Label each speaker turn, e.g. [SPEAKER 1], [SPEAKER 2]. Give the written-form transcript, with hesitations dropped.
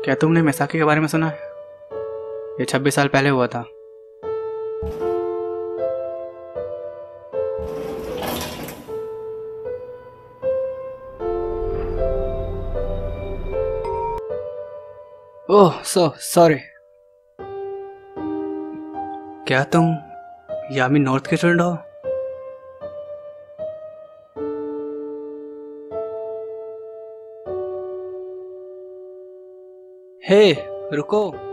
[SPEAKER 1] क्या तुमने मैसाकी के बारे में सुना है? ये 26 साल पहले हुआ था। Oh sorry. क्या तुम यामी नॉर्थ के स्टूडेंट हो? हे रुको।